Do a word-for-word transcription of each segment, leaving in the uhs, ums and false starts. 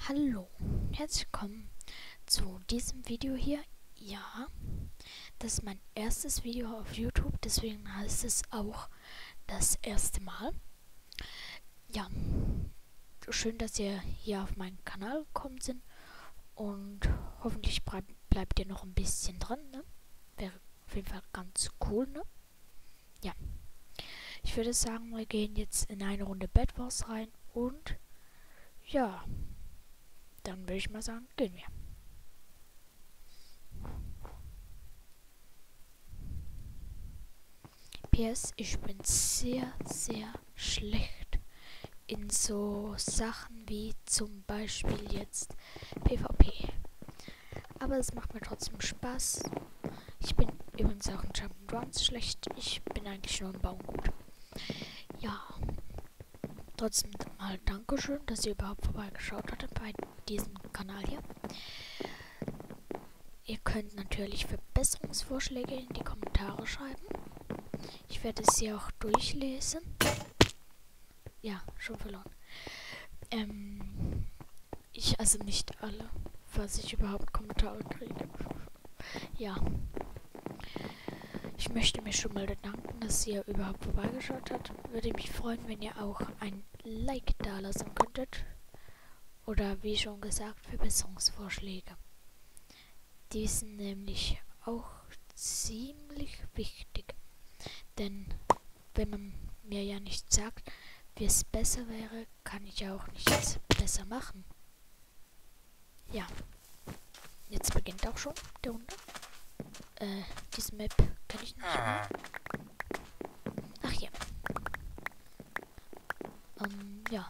Hallo, herzlich willkommen zu diesem Video hier. Ja, das ist mein erstes Video auf YouTube, deswegen heißt es auch das erste Mal. Ja, schön, dass ihr hier auf meinen Kanal gekommen sind und hoffentlich bleib, bleibt ihr noch ein bisschen dran, ne? Wäre auf jeden Fall ganz cool, ne? Ja, ich würde sagen, wir gehen jetzt in eine Runde Bed Wars rein und ja, dann würde ich mal sagen, gehen wir. P S, ich bin sehr, sehr schlecht in so Sachen wie zum Beispiel jetzt PvP. Aber es macht mir trotzdem Spaß. Ich bin übrigens auch in Jump'n'Runs schlecht. Ich bin eigentlich nur im Baum gut. Ja. Trotzdem mal Dankeschön, dass ihr überhaupt vorbeigeschaut habt bei diesem Kanal hier. Ihr könnt natürlich Verbesserungsvorschläge in die Kommentare schreiben. Ich werde sie auch durchlesen. Ja, schon verloren. Ähm, ich, also nicht alle, falls ich überhaupt Kommentare kriege. Ja. Ich möchte mir schon mal bedanken, dass ihr überhaupt vorbeigeschaut habt. Würde mich freuen, wenn ihr auch ein Like da lassen könntet. Oder wie schon gesagt, Verbesserungsvorschläge. Die sind nämlich auch ziemlich wichtig. Denn wenn man mir ja nicht sagt, wie es besser wäre, kann ich ja auch nichts besser machen. Ja. Jetzt beginnt auch schon die Runde. Äh, diese Map kann ich nicht mehr. Ach ja. Ähm, ja.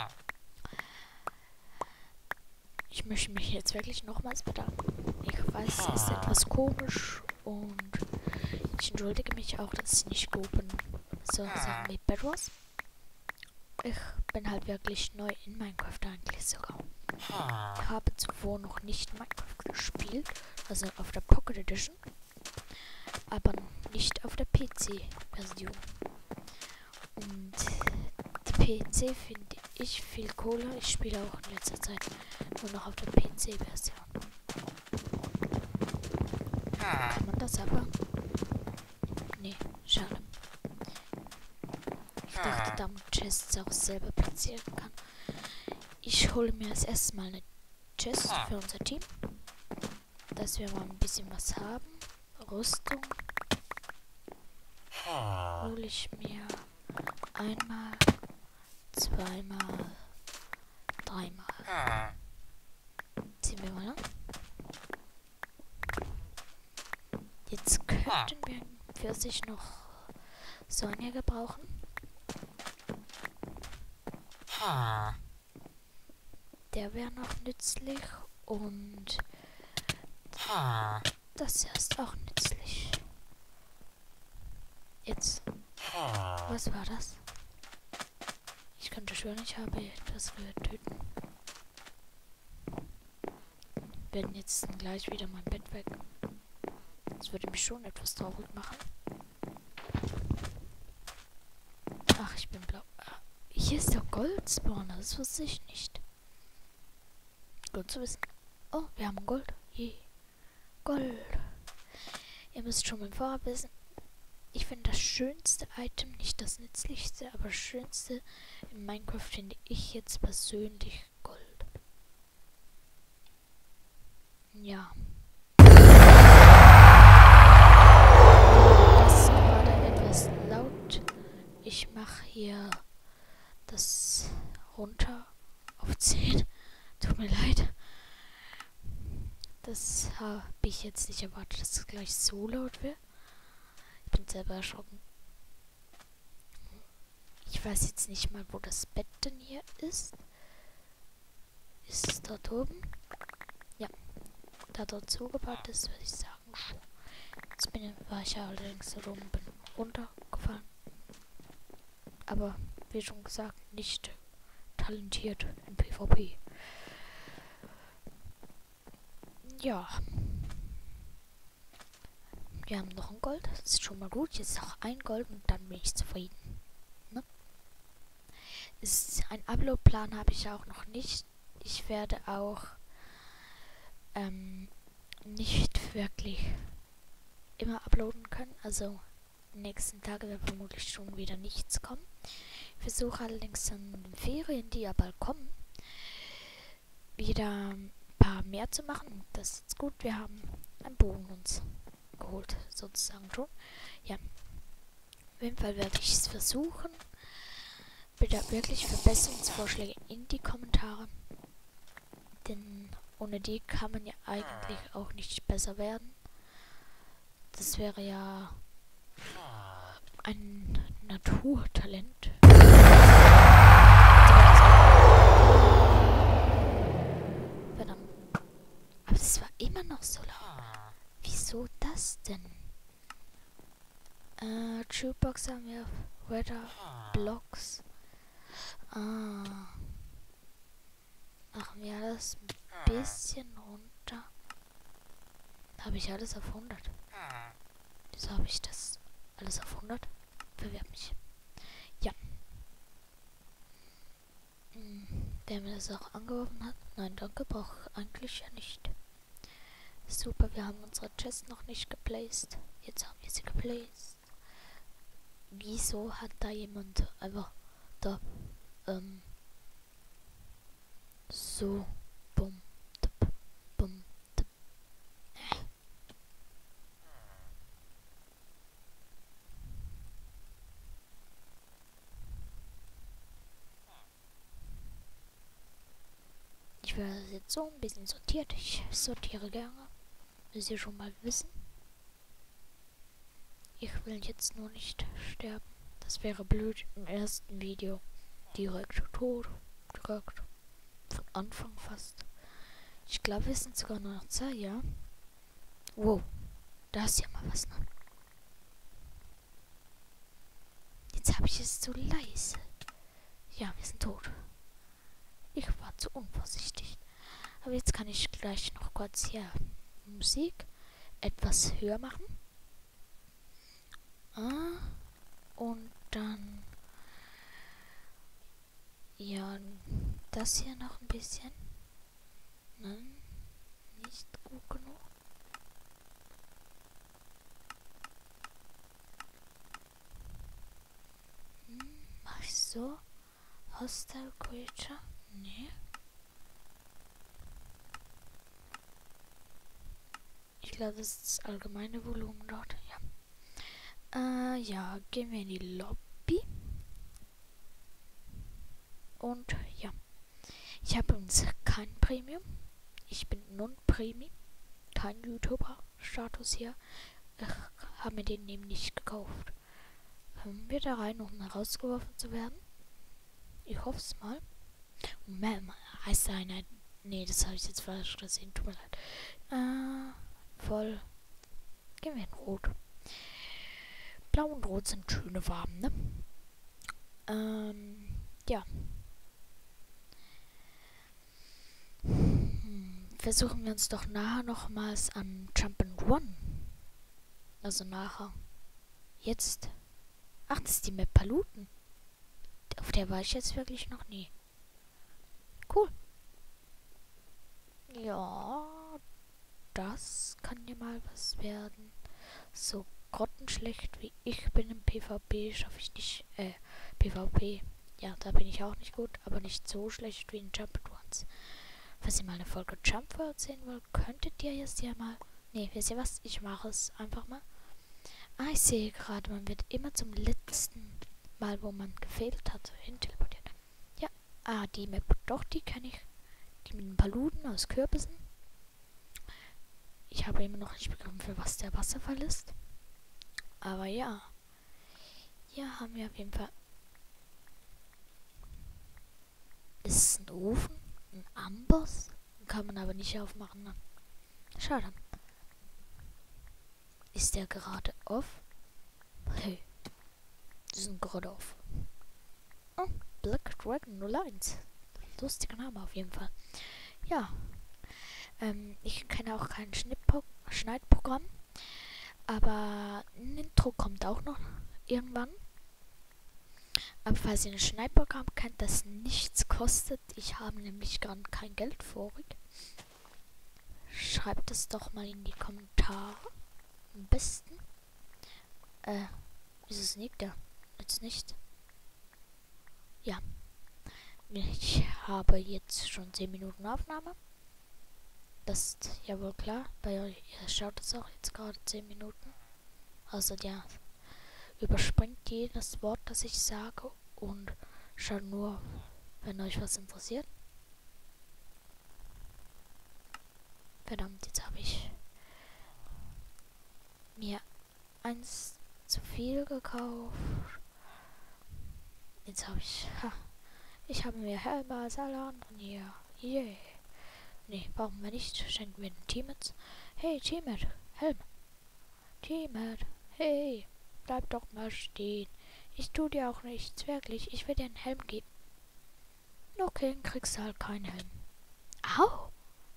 Ich möchte mich jetzt wirklich nochmals bedanken. Ich weiß, es ist etwas komisch und ich entschuldige mich auch, dass ich nicht gut bin. So Sachen wie Bed Wars. Ich bin halt wirklich neu in Minecraft eigentlich sogar. Ich habe zuvor noch nicht Minecraft gespielt, also auf der Pocket Edition, aber nicht auf der P C-Version. Und die P C finde ich viel cooler. Ich spiele auch in letzter Zeit nur noch auf der P C-Version. Kann man das aber? Nee, schade. Ich dachte, da man Chests auch selber platzieren kann. Ich hole mir als erstes mal eine Chest für unser Team, dass wir mal ein bisschen was haben. Rüstung hole ich mir einmal, zweimal, dreimal. Ziehen wir mal an. Jetzt könnten wir für sich noch Sonja gebrauchen. Der wäre noch nützlich und das hier ist auch nützlich. Jetzt. Was war das? Ich könnte schwören, ich habe etwas getötet. Werden jetzt gleich wieder mein Bett weg. Das würde mich schon etwas traurig machen. Ach, ich bin blau. Hier ist der Goldspawner, das wusste ich nicht. Gut zu wissen. Oh, wir haben Gold. Je. Gold. Ihr müsst schon mal vorher wissen. Ich finde das schönste Item, nicht das nützlichste, aber das schönste in Minecraft finde ich jetzt persönlich Gold. Ja. Das ist gerade etwas laut. Ich mache hier das runter auf zehn. Tut mir leid. Das habe ich jetzt nicht erwartet, dass es gleich so laut wird. Ich bin selber erschrocken. Ich weiß jetzt nicht mal, wo das Bett denn hier ist. Ist es dort oben? Ja. Da dort zugebaut ist, würde ich sagen schon. Jetzt bin ich, war ich ja allerdings so rum, bin runtergefallen. Aber wie schon gesagt, nicht talentiert in PvP. Ja. Wir haben noch ein Gold. Das ist schon mal gut. Jetzt noch ein Gold und dann bin ich zufrieden. Ne? Ist ein Upload-Plan habe ich auch noch nicht. ich werde auch ähm, nicht wirklich immer uploaden können. Also die nächsten Tage wird vermutlich schon wieder nichts kommen. Ich versuche allerdings dann in den Ferien, die ja bald kommen, wieder ein paar mehr zu machen. Das ist jetzt gut. Wir haben einen Bogen uns geholt, sozusagen schon. Ja, auf jeden Fall werde ich es versuchen. Bitte wirklich Verbesserungsvorschläge in die Kommentare. Denn ohne die kann man ja eigentlich auch nicht besser werden. Das wäre ja ein Naturtalent. Verdammt. Aber es war immer noch so laut. Wieso das denn? Äh, Jukebox haben wir. Weather, Blocks. Ah. Machen wir alles ein bisschen runter. Habe ich alles auf hundert? Wieso habe ich das alles auf hundert? Verwirrt mich. Ja. Hm, der mir das auch angeworfen hat. Nein, danke, brauche ich eigentlich ja nicht. Super, wir haben unsere Chest noch nicht geplaced. Jetzt haben wir sie geplaced. Wieso hat da jemand einfach da ähm so bumm tup, bumm tup. Ich werde jetzt so ein bisschen sortiert. Ich sortiere gerne. Müsst ihr schon mal wissen. Ich will jetzt nur nicht sterben. Das wäre blöd im ersten Video. Direkt tot. Direkt. Von Anfang fast. Ich glaube, wir sind sogar nur noch zwei, ja? Wow. Da ist ja mal was, ne? Jetzt habe ich es zu leise. Ja, wir sind tot. Ich war zu unvorsichtig. Aber jetzt kann ich gleich noch kurz hier Musik etwas höher machen. Ah, und dann ja, das hier noch ein bisschen. Nein, nicht gut genug. Hm, mach ich so. Hostile Creature? Nee. Ich glaube, das ist das allgemeine Volumen dort. Ja. Äh, ja, gehen wir in die Lobby. Und ja. Ich habe übrigens kein Premium. Ich bin Non-Premium. Kein YouTuber-Status hier. Ich habe mir den eben nicht gekauft. Kommen wir da rein, um herausgeworfen zu werden? Ich hoffe es mal. Moment, heißt einer. Nee, das habe ich jetzt falsch gesehen. Tut mir leid. Äh, voll. Gehen wir in Rot. Blau und Rot sind schöne Farben, ne? Ähm, ja. Hm, versuchen wir uns doch nachher nochmals an Jump'n'Run. Also nachher. Jetzt. Ach, das ist die Map Paluten. Auf der war ich jetzt wirklich noch nie. Cool. Ja, das kann ja mal was werden. So grottenschlecht wie ich bin im PvP schaffe ich nicht, äh, PvP. Ja, da bin ich auch nicht gut, aber nicht so schlecht wie in Jump'n'Runs. Falls ihr mal eine Folge Jump World sehen wollt, könntet ihr jetzt ja mal... Ne, wisst ihr was? Ich mache es einfach mal. Ah, ich sehe gerade, man wird immer zum letzten Mal, wo man gefehlt hat, hin teleportiert. Ja, ah, die Map, doch, die kenne ich. Die mit den Paluten aus Kürbissen. Ich habe immer noch nicht begriffen, für was der Wasserfall ist. Aber ja. Hier haben wir auf jeden Fall... Ist es ein Ofen? Ein Amboss? Kann man aber nicht aufmachen. Ne? Schade. Ist der gerade off? Hey. Die sind gerade off. Oh, Black Dragon null eins. Lustiger Name auf jeden Fall. Ja. Ähm, ich kenne auch kein Schnittpo- Schneidprogramm. Aber ein Intro kommt auch noch irgendwann. Aber falls ihr ein Schneidprogramm kennt, das nichts kostet, ich habe nämlich gar kein Geld vorig, schreibt es doch mal in die Kommentare. Am besten. Äh, wieso sneakt der? Jetzt nicht. Ja. Ich habe jetzt schon zehn Minuten Aufnahme. Das ist ja wohl klar. Bei euch, ihr schaut es auch jetzt gerade zehn Minuten. Also der überspringt jedes Wort, das ich sage und schaut nur, wenn euch was interessiert. Verdammt, jetzt habe ich mir eins zu viel gekauft. Jetzt habe ich... Ha, ich habe mir Helme als alle anderen hier. Yeah. Nee, brauchen wir nicht. Schenken wir den Teammates. Hey, Teammate, Helm. Teammate, hey. Bleib doch mal stehen. Ich tu dir auch nichts, wirklich. Ich will dir einen Helm geben. Okay, dann kriegst du halt keinen Helm. Au!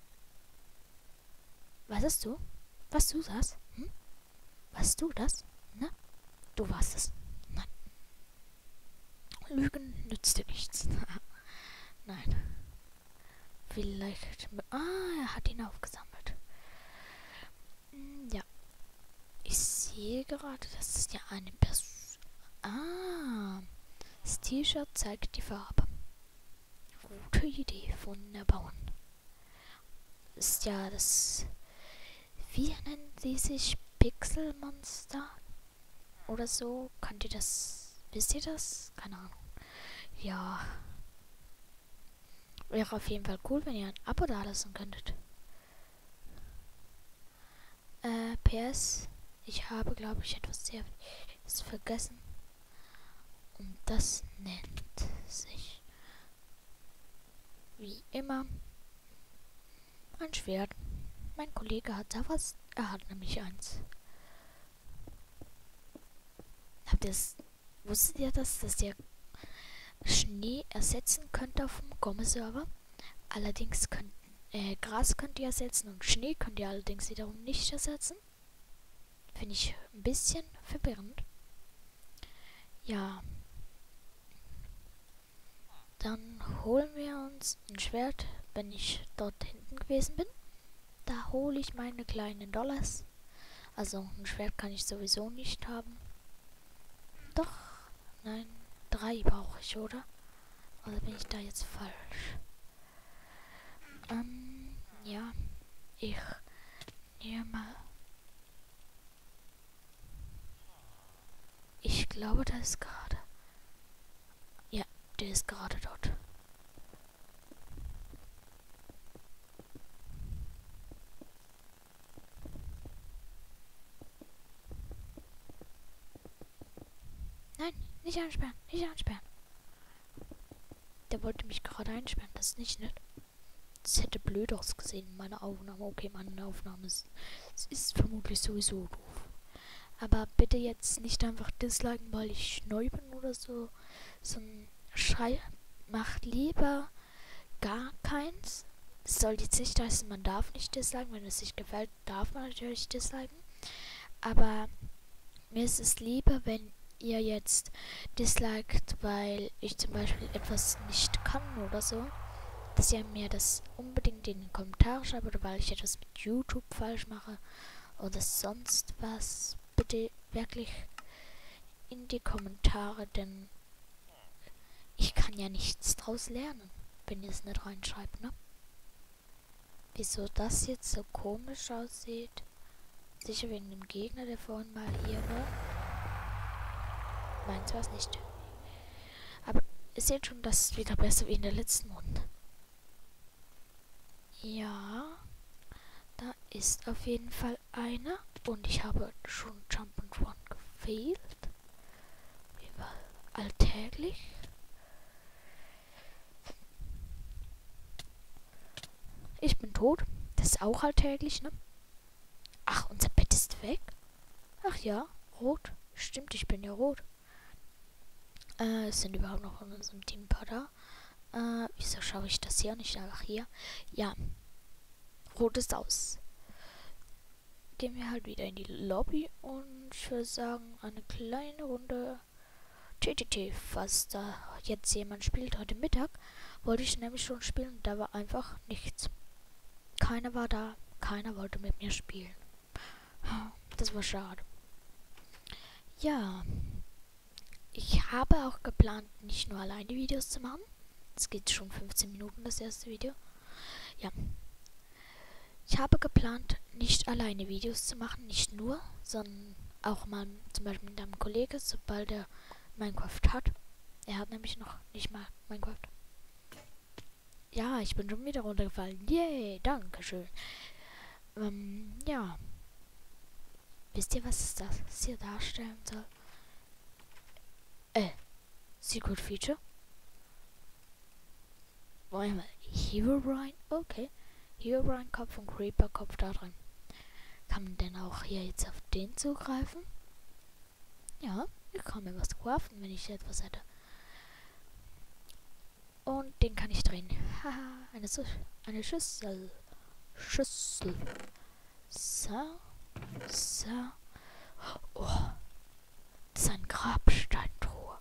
Was hast du? Was du das? Hm? Was du das? Na? Du warst es. Nein. Lügen nützt dir nichts. Nein. Vielleicht... Ah, er hat ihn aufgesammelt. Hm, ja. Ich sehe gerade, das ist ja eine Person... Ah. Das T-Shirt zeigt die Farbe. Gute Idee von der Bauern. Ist ja das... Wie nennen sie sich? Pixelmonster? Oder so? Könnt ihr das... Wisst ihr das? Keine Ahnung. Ja. Wäre auf jeden Fall cool, wenn ihr ein Abo da lassen könntet. Äh, P S. Ich habe, glaube ich, etwas sehr vergessen. Und das nennt sich... Wie immer... ein Schwert. Mein Kollege hat da was. Er hat nämlich eins. Habt ihr es... Wusstet ihr das, dass ihr Schnee ersetzen könnt auf dem Gomme-Server? Allerdings könnt... Äh, Gras könnt ihr ersetzen und Schnee könnt ihr allerdings wiederum nicht ersetzen. Finde ich ein bisschen verwirrend. Ja. Dann holen wir uns ein Schwert, wenn ich dort hinten gewesen bin. Da hole ich meine kleinen Dollars. Also ein Schwert kann ich sowieso nicht haben. Doch, nein, drei brauche ich, oder? Oder bin ich da jetzt falsch? Ähm, ja, ich nehme mal... Ich glaube, da ist gerade... Ja, der ist gerade dort. Nein, nicht einsperren, nicht einsperren. Der wollte mich gerade einsperren, das ist nicht nett. Das hätte blöd ausgesehen in meiner Aufnahme. Okay, meine Aufnahme ist, es ist vermutlich sowieso doof. Aber bitte jetzt nicht einfach disliken, weil ich neu bin oder so. Sondern schrei, macht lieber gar keins. Es soll jetzt nicht heißen, man darf nicht disliken. Wenn es sich gefällt, darf man natürlich disliken. Aber mir ist es lieber, wenn ihr jetzt disliked, weil ich zum Beispiel etwas nicht kann oder so, dass ihr mir das unbedingt in den Kommentaren schreibt oder weil ich etwas mit YouTube falsch mache oder sonst was. Bitte wirklich in die Kommentare, denn ich kann ja nichts draus lernen, wenn ihr es nicht reinschreibt, ne? Wieso das jetzt so komisch aussieht? Sicher wegen dem Gegner, der vorhin mal hier war. Meins war es nicht. Aber ihr seht schon, das ist wieder besser wie in der letzten Runde. Ja, da ist auf jeden Fall einer. Und ich habe schon Jump'n'Run gefehlt. Wie war alltäglich. Ich bin tot. Das ist auch alltäglich, ne? Ach, unser Bett ist weg. Ach ja, rot. Stimmt, ich bin ja rot. Äh, es sind überhaupt noch in unserem Team ein paar da. Äh, wieso schaue ich das hier nicht einfach hier? Ja. Rot ist aus. Gehen wir halt wieder in die Lobby und ich würde sagen, eine kleine Runde T T T, was da jetzt jemand spielt heute Mittag, wollte ich nämlich schon spielen und da war einfach nichts. Keiner war da, keiner wollte mit mir spielen. Das war schade. Ja, ich habe auch geplant, nicht nur alleine Videos zu machen. Es geht schon fünfzehn Minuten, das erste Video. Ja. Ich habe geplant, nicht alleine Videos zu machen, nicht nur, sondern auch mal zum Beispiel mit einem Kollegen, sobald er Minecraft hat. Er hat nämlich noch nicht mal Minecraft. Ja, ich bin schon wieder runtergefallen. Yay, dankeschön. Ähm, ja. Wisst ihr, was das hier darstellen soll? Äh, Secret Feature? Wollen wir Herobrine? Okay. Herobrine Kopf und Creeper Kopf da drin. Kann man denn auch hier jetzt auf den zugreifen? Ja, ich kann mir was craften, wenn ich etwas hätte. Und den kann ich drehen. Haha, eine, eine Schüssel. Schüssel. So. So. Oh. Das ist ein Grabsteintruhe.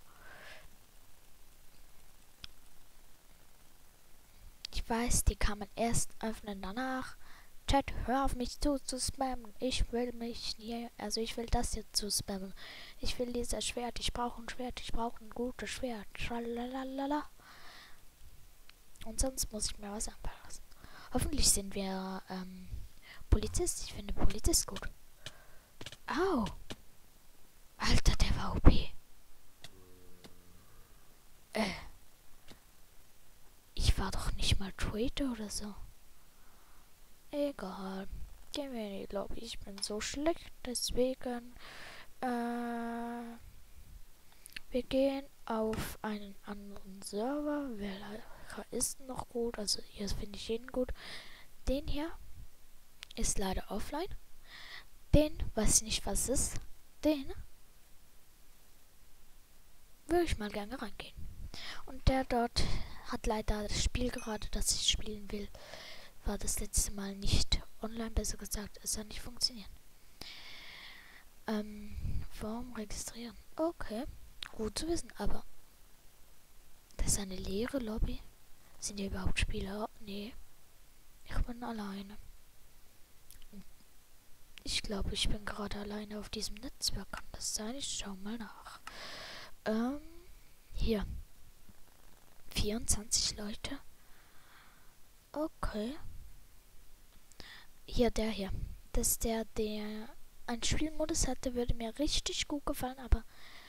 Ich weiß, die kann man erst öffnen danach. Chat, hör auf mich zu zu spammen. Ich will mich hier, also ich will das hier zu spammen. Ich will dieses Schwert. Ich brauche ein Schwert. Ich brauche ein gutes Schwert. Tralalala. Und sonst muss ich mir was anpassen lassen. Hoffentlich sind wir ähm, Polizist. Ich finde Polizist gut. Au. Alter, der war O P. Äh. Ich war doch nicht mal Trader oder so. Egal. Gehen wir in die Lobby. Ich bin so schlecht, deswegen äh, wir gehen auf einen anderen Server. Welcher ist noch gut? Also hier finde ich jeden gut. Den hier ist leider offline. Den weiß ich nicht, was ist. Den würde ich mal gerne reingehen. Und der dort hat leider das Spiel gerade, das ich spielen will, war das letzte Mal nicht online, besser gesagt, es hat nicht funktioniert. Ähm, Form registrieren. Okay, gut zu wissen, aber das ist eine leere Lobby. Sind hier überhaupt Spieler? Nee, ich bin alleine. Ich glaube, ich bin gerade alleine auf diesem Netzwerk. Kann das sein? Ich schau mal nach. Ähm, hier. vierundzwanzig Leute. Okay. Hier, der hier. Das ist der, der einen Spielmodus hatte, würde mir richtig gut gefallen, aber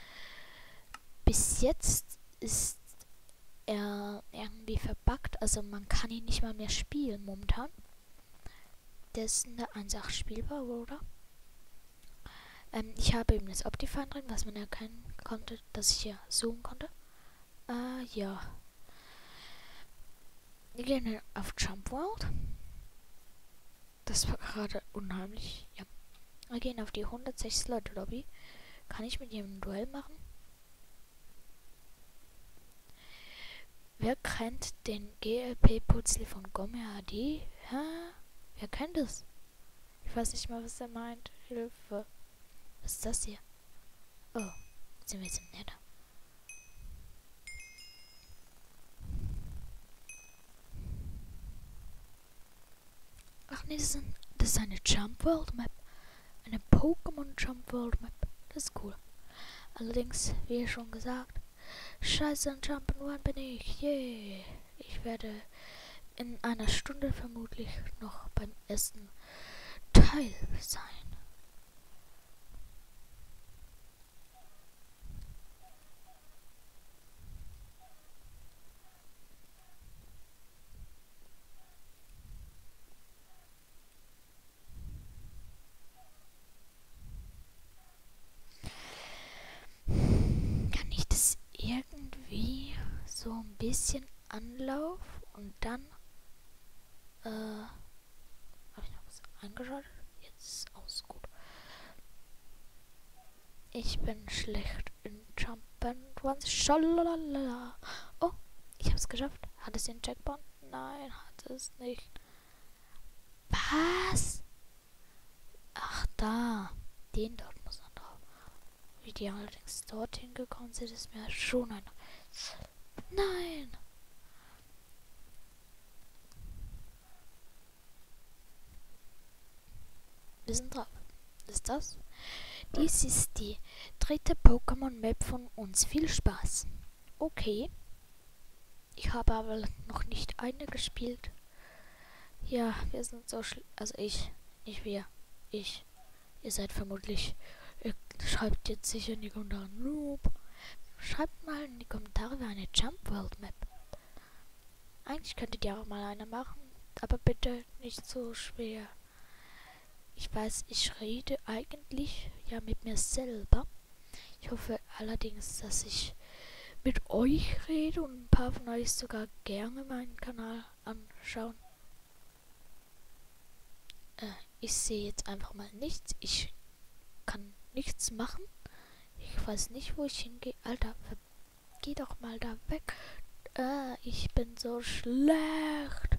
bis jetzt ist er irgendwie verbuggt. Also man kann ihn nicht mal mehr spielen momentan. Der ist in der eins Punkt acht spielbar, oder? Ähm, ich habe eben das Optifine drin, was man erkennen konnte, dass ich hier zoomen konnte. Äh, ja. Wir gehen auf Jump World. Das war gerade unheimlich. Ja. Wir gehen auf die hundertsechzig Leute Lobby. Kann ich mit jemandem ein Duell machen? Wer kennt den G L P-Putzel von Gomme A D? Hä? Wer kennt es? Ich weiß nicht mal, was er meint. Hilfe. Was ist das hier? Oh, sind wir jetzt im Nether? Ach nee, das ist, ein, das ist eine Jump World Map. Eine Pokémon Jump World Map. Das ist cool. Allerdings, wie schon gesagt, scheiße an Jump'n'Run bin ich. Yeah. Ich werde in einer Stunde vermutlich noch beim ersten Teil sein. Kann ich das irgendwie so ein bisschen Anlauf und dann äh, habe ich noch was eingeschaltet? Jetzt ist alles gut. Ich bin schlecht in Jump'n'Runs. Schalalala. Oh, ich habe es geschafft. Hat es den Checkpoint? Nein, hat es nicht. Was? Ach, da. Den dort muss man drauf. Wie die allerdings dorthin gekommen sind, ist mir schon ein... Nein! Wir sind drauf. Was ist das? Dies ist die dritte Pokémon-Map von uns. Viel Spaß. Okay. Ich habe aber noch nicht eine gespielt. Ja, wir sind so schl... Also ich. Nicht wir. Ich. Ihr seid vermutlich... Ihr schreibt jetzt sicher in die Kommentare. Noob. Schreibt mal in die Kommentare für eine Jump World Map. Eigentlich könntet ihr auch mal eine machen. Aber bitte nicht so schwer. Ich weiß, ich rede eigentlich ja mit mir selber. Ich hoffe allerdings, dass ich mit euch rede und ein paar von euch sogar gerne meinen Kanal anschauen. Äh, ich sehe jetzt einfach mal nichts. Ich kann nichts machen. Ich weiß nicht, wo ich hingehe. Alter, geh doch mal da weg. Äh, ich bin so schlecht.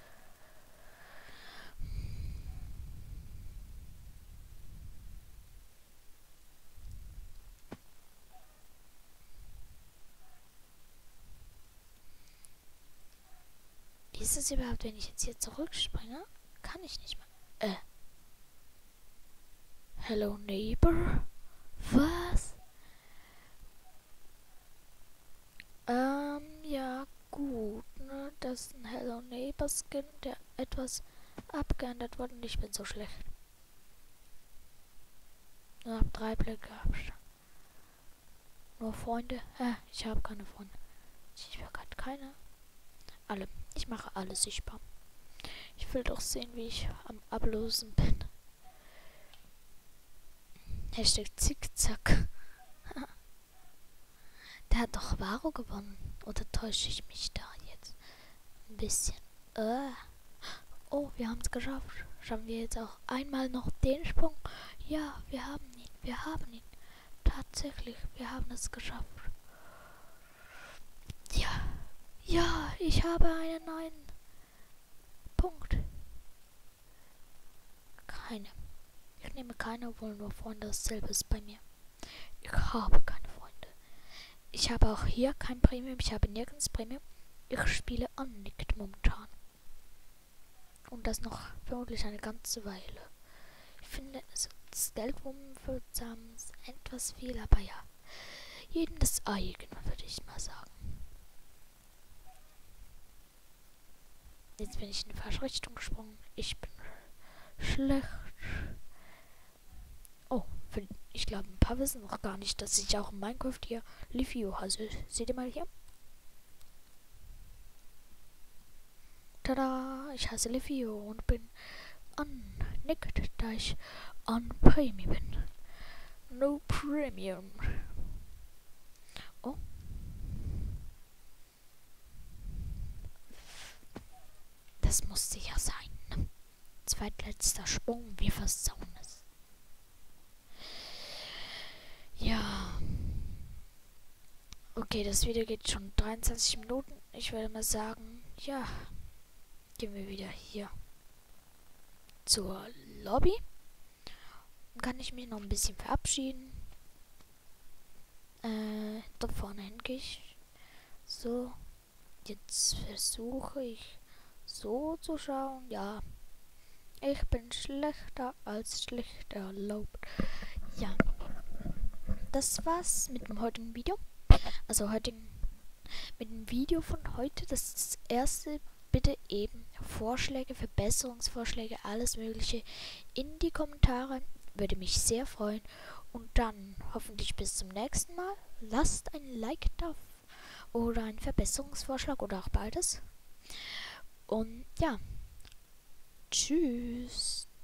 Wie ist es überhaupt, wenn ich jetzt hier zurückspringe? Kann ich nicht mehr. Äh. Hello Neighbor? Was? Ähm, ja, gut, ne? Das ist ein Hello Neighbor Skin, der etwas abgeändert wurde und ich bin so schlecht. Nur hab drei Blöcke Abstand. Nur Freunde? Hä? Ich habe keine Freunde. Ich will gerade keine. Alle. Ich mache alles sichtbar. Ich will doch sehen, wie ich am Ablosen bin. Hashtag Zickzack. Der hat doch Varo gewonnen. Oder täusche ich mich da jetzt? Ein bisschen. Äh. Oh, wir haben es geschafft. Schaffen wir jetzt auch einmal noch den Sprung? Ja, wir haben ihn. Wir haben ihn. Tatsächlich, wir haben es geschafft. Ja. Ja, ich habe einen neuen Punkt. Keine. Ich nehme keine, obwohl nur Freunde. Dasselbe ist bei mir. Ich habe keine Freunde. Ich habe auch hier kein Premium. Ich habe nirgends Premium. Ich spiele Unnicked momentan. Und das noch vermutlich eine ganze Weile. Ich finde, also das Geld zusammen ist etwas viel, aber ja. Jedem das eigene, würde ich mal sagen. Jetzt bin ich in die falsche Richtung gesprungen. Ich bin schlecht. Oh, für, ich glaube, ein paar wissen noch gar nicht, dass ich auch in Minecraft hier Livio hasse. Seht ihr mal hier? Tada! Ich hasse Livio und bin unnickt, da ich on Premium bin. No Premium. Oh. Das musste ja sein. Ne? Zweitletzter Sprung, wir versauen es. Ja. Okay, das Video geht schon dreiundzwanzig Minuten. Ich würde mal sagen, ja. Gehen wir wieder hier zur Lobby. Dann kann ich mich noch ein bisschen verabschieden. Äh, da vorne hingehe ich. So. Jetzt versuche ich so zu schauen. Ja. Ich bin schlechter als schlecht erlaubt. Ja. Das war's mit dem heutigen Video. Also heutigen mit dem Video von heute. Das ist das erste. Bitte eben Vorschläge, Verbesserungsvorschläge, alles Mögliche in die Kommentare. Würde mich sehr freuen. Und dann hoffentlich bis zum nächsten Mal. Lasst ein Like da oder einen Verbesserungsvorschlag oder auch beides. Und ja. Tschüss.